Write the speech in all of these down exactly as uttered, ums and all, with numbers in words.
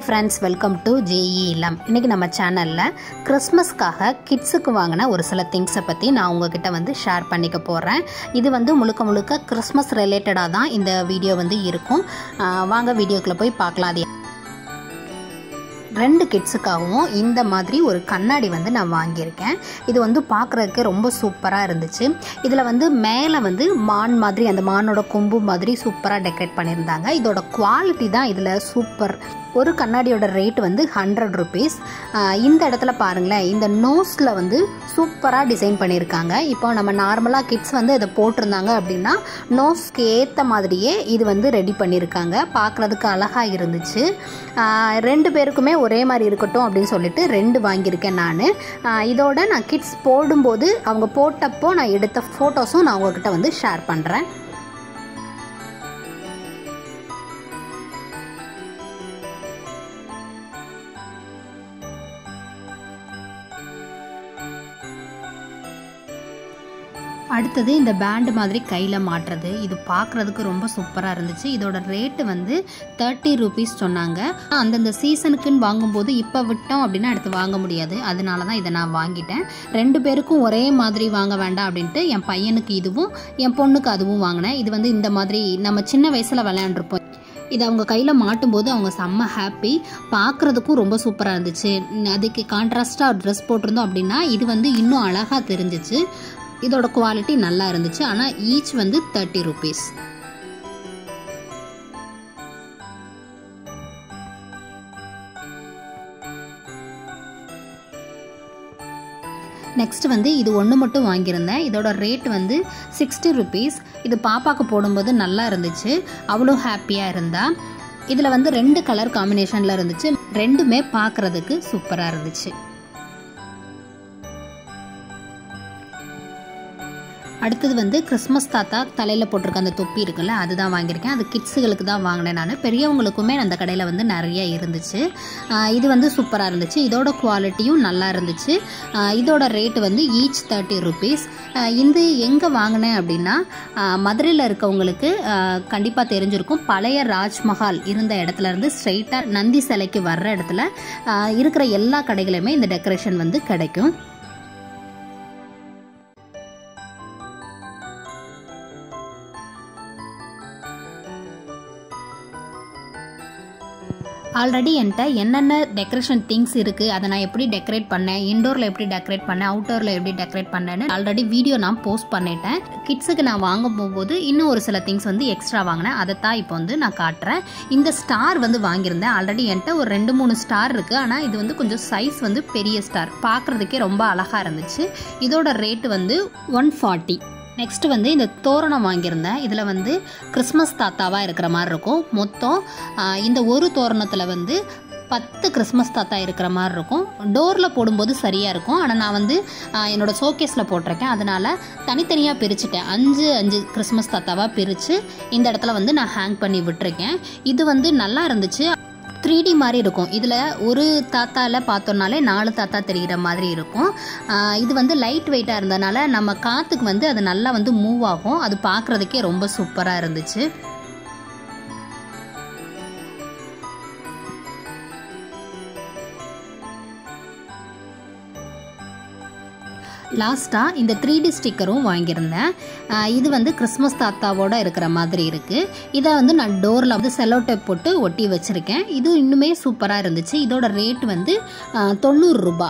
friends, welcome to J E Illam. இன்னைக்கு நம்ம சேனல்ல கிறிஸ்மஸ்க்காக கிட்ஸுக்கு வாங்கின ஒரு சில திங்ஸை பற்றி நான் உங்ககிட்ட வந்து ஷேர் பண்ணிக்க போகிறேன். இது வந்து முழுக்க முழுக்க கிறிஸ்மஸ் ரிலேட்டடாக தான் இந்த வீடியோ வந்து இருக்கும். வாங்க வீடியோக்குள்ளே போய் பார்க்கலாம். அது ரெண்டு கிட்ஸுக்காகவும் இந்த மாதிரி ஒரு கண்ணாடி வந்து நான் வாங்கியிருக்கேன். இது வந்து பார்க்குறதுக்கு ரொம்ப சூப்பராக இருந்துச்சு. இதில் வந்து மேலே வந்து மான் மாதிரி அந்த மானோட கொம்பு மாதிரி சூப்பராக டெக்கரேட் பண்ணியிருந்தாங்க. இதோட குவாலிட்டி தான் இதில் சூப்பர். ஒரு கண்ணாடியோட ரேட் வந்து ஹண்ட்ரட் ருபீஸ். இந்த இடத்துல பாருங்களேன், இந்த நோஸில் வந்து சூப்பராக டிசைன் பண்ணியிருக்காங்க. இப்போ நம்ம நார்மலாக கிட்ஸ் வந்து இதை போட்டிருந்தாங்க அப்படின்னா நோஸ்க்கு ஏற்ற மாதிரியே இது வந்து ரெடி பண்ணியிருக்காங்க. பார்க்குறதுக்கு அழகாக இருந்துச்சு. ரெண்டு பேருக்குமே ஒரே மாதிரி இருக்கட்டும் அப்படின்னு சொல்லிட்டு ரெண்டு வாங்கியிருக்கேன் நான். இதோட நான் கிட்ஸ் போடும்போது அவங்க போட்டப்போ நான் எடுத்த ஃபோட்டோஸும் நான் உங்ககிட்ட வந்து ஷேர் பண்ணுறேன். அடுத்தது இந்த பேண்டு மாதிரி கையில் மாட்டுறது. இது பார்க்குறதுக்கு ரொம்ப சூப்பராக இருந்துச்சு. இதோட ரேட்டு வந்து தேர்ட்டி ருபீஸ் சொன்னாங்க. அந்தந்த சீசனுக்குன்னு வாங்கும்போது இப்போ விட்டோம் அப்படின்னா அடுத்து வாங்க முடியாது. அதனால தான் இதை நான் வாங்கிட்டேன். ரெண்டு பேருக்கும் ஒரே மாதிரி வாங்க வேண்டாம் அப்படின்ட்டு என் பையனுக்கு இதுவும் என் பொண்ணுக்கு அதுவும் வாங்கினேன். இது வந்து இந்த மாதிரி நம்ம சின்ன வயசில் விளையாண்டுருப்போம். இது அவங்க கையில் மாட்டும்போது அவங்க செம்ம ஹாப்பி. பார்க்குறதுக்கும் ரொம்ப சூப்பராக இருந்துச்சு. அதுக்கு கான்ட்ராஸ்டாக ட்ரெஸ் போட்டிருந்தோம் அப்படின்னா இது வந்து இன்னும் அழகாக தெரிஞ்சிச்சு. இதோட குவாலிட்டி நல்லா இருந்துச்சு. ஆனால் ஈச் வந்து தேர்ட்டி ருபீஸ். நெக்ஸ்ட் வந்து இது ஒன்று மட்டும் வாங்கியிருந்தேன். இதோட ரேட் வந்து சிக்ஸ்டி ருபீஸ். இது பாப்பாவுக்கு போடும்போது நல்லா இருந்துச்சு. அவ்வளோ ஹாப்பியாக இருந்தா. இதில் வந்து ரெண்டு கலர் காம்பினேஷனில் இருந்துச்சு. ரெண்டுமே பார்க்குறதுக்கு சூப்பராக இருந்துச்சு. அடுத்தது வந்து கிறிஸ்மஸ் தாத்தா தலையில் போட்டிருக்க அந்த தொப்பி இருக்குல்ல, அதுதான் வாங்கியிருக்கேன். அது கிட்ஸுகளுக்கு தான் வாங்கினேன் நான். பெரியவங்களுக்குமே அந்த கடையில் வந்து நிறைய இருந்துச்சு. இது வந்து சூப்பராக இருந்துச்சு. இதோட குவாலிட்டியும் நல்லா இருந்துச்சு. இதோட ரேட்டு வந்து ஈச் தேர்ட்டி ருபீஸ். இது எங்கே வாங்கினேன் அப்படின்னா மதுரையில் இருக்கவங்களுக்கு கண்டிப்பாக தெரிஞ்சிருக்கும். பழைய ராஜ்மஹால் இருந்த இடத்துல இருந்து ஸ்ட்ரெயிட்டாக நந்தி சிலைக்கு வர்ற இடத்துல இருக்கிற எல்லா கடைகளுமே இந்த டெக்கரேஷன் வந்து கிடைக்கும். ஆல்ரெடி என்கிட்ட என்னென்ன டெக்கரேஷன் திங்ஸ் இருக்குது, அதை நான் எப்படி டெக்கரேட் பண்ணேன், இன்டோரில் எப்படி டெக்கரேட் பண்ணேன், அவுட்டோரில் எப்படி டெக்கரேட் பண்ணேன்னு ஆல்ரெடி வீடியோ நான் போஸ்ட் பண்ணிட்டேன். கிட்ஸுக்கு நான் வாங்க போகும்போது இன்னும் ஒரு சில திங்ஸ் வந்து எக்ஸ்ட்ரா வாங்கினேன். அதை தான் இப்போ வந்து நான் காட்டுறேன். இந்த ஸ்டார் வந்து வாங்கியிருந்தேன். ஆல்ரெடி என்கிட்ட ஒரு ரெண்டு மூணு ஸ்டார் இருக்குது. ஆனால் இது வந்து கொஞ்சம் சைஸ் வந்து பெரிய ஸ்டார். பார்க்குறதுக்கே ரொம்ப அழகாக இருந்துச்சு. இதோட ரேட்டு வந்து ஒன் ஃபார்ட்டி. நெக்ஸ்ட் வந்து இந்த தோரணம் வாங்கியிருந்தேன். இதில் வந்து கிறிஸ்மஸ் தாத்தாவாக இருக்கிற மாதிரி இருக்கும். மொத்தம் இந்த ஒரு தோரணத்தில் வந்து பத்து கிறிஸ்மஸ் தாத்தா இருக்கிற மாதிரி இருக்கும். டோரில் போடும்போது சரியாக இருக்கும். ஆனால் நான் வந்து என்னோடய ஷோகேஸில் போட்டிருக்கேன். அதனால் தனித்தனியாக பிரிச்சுட்டேன். அஞ்சு அஞ்சு கிறிஸ்மஸ் தாத்தாவாக பிரித்து இந்த இடத்துல வந்து நான் ஹேங் பண்ணி விட்டுருக்கேன். இது வந்து நல்லா இருந்துச்சு. த்ரீ டி மாதிரி இருக்கும். இதில் ஒரு தாத்தாவில் பார்த்தோம்னாலே நாலு தாத்தா தெரிகிற மாதிரி இருக்கும். இது வந்து லைட் வெயிட்டாக இருந்ததுனால நம்ம காற்றுக்கு வந்து அது நல்லா வந்து மூவ் ஆகும். அது பார்க்குறதுக்கே ரொம்ப சூப்பராக இருந்துச்சு. லாஸ்ட்டாக இந்த த்ரீ டி ஸ்டிக்கரும் வாங்கியிருந்தேன். இது வந்து கிறிஸ்மஸ் தாத்தாவோட இருக்கிற மாதிரி இருக்குது. இதை வந்து நான் டோரில் வந்து செல்லோ டேப் போட்டு ஒட்டி வச்சுருக்கேன். இது இன்னுமே சூப்பராக இருந்துச்சு. இதோட ரேட் வந்து தொண்ணூறு ரூபா.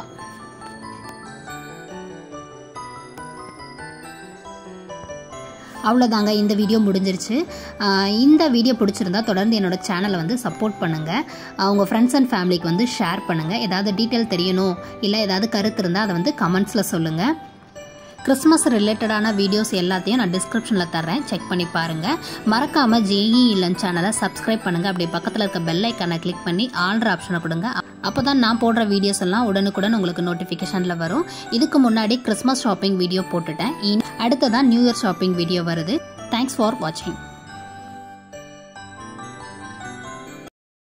அவ்வளோதாங்க, இந்த வீடியோ முடிஞ்சிருச்சு. இந்த வீடியோ பிடிச்சிருந்தா தொடர்ந்து என்னோட சேனலை வந்து சப்போர்ட் பண்ணுங்கள். உங்கள் ஃப்ரெண்ட்ஸ் அண்ட் ஃபேமிலிக்கு வந்து ஷேர் பண்ணுங்கள். ஏதாவது டீட்டெயில் தெரியணும் இல்லை ஏதாவது கருத்து இருந்தால் அதை வந்து கமெண்ட்ஸில் சொல்லுங்கள். கிறிஸ்மஸ் ரிலேட்டடான வீடியோஸ் எல்லாத்தையும் நான் டிஸ்கிரிப்ஷனில் தர்றேன், செக் பண்ணி பாருங்கள். மறக்காமல் ஜே இ இல்லம் சேனலை சப்ஸ்கிரைப் பண்ணுங்கள். அப்படியே பக்கத்தில் இருக்க பெல் ஐக்கானை கிளிக் பண்ணி ஆல்ற ஆப்ஷனை கொடுங்க. அப்போ தான் நான் போடுற வீடியோஸ் எல்லாம் உடனுக்குடன் உங்களுக்கு நோட்டிஃபிகேஷனில் வரும். இதுக்கு முன்னாடி கிறிஸ்மஸ் ஷாப்பிங் வீடியோ போட்டுட்டேன். அடுத்ததான் நியூ இயர் ஷாப்பிங் வீடியோ வருது. தேங்க்ஸ் ஃபார் வாட்சிங்.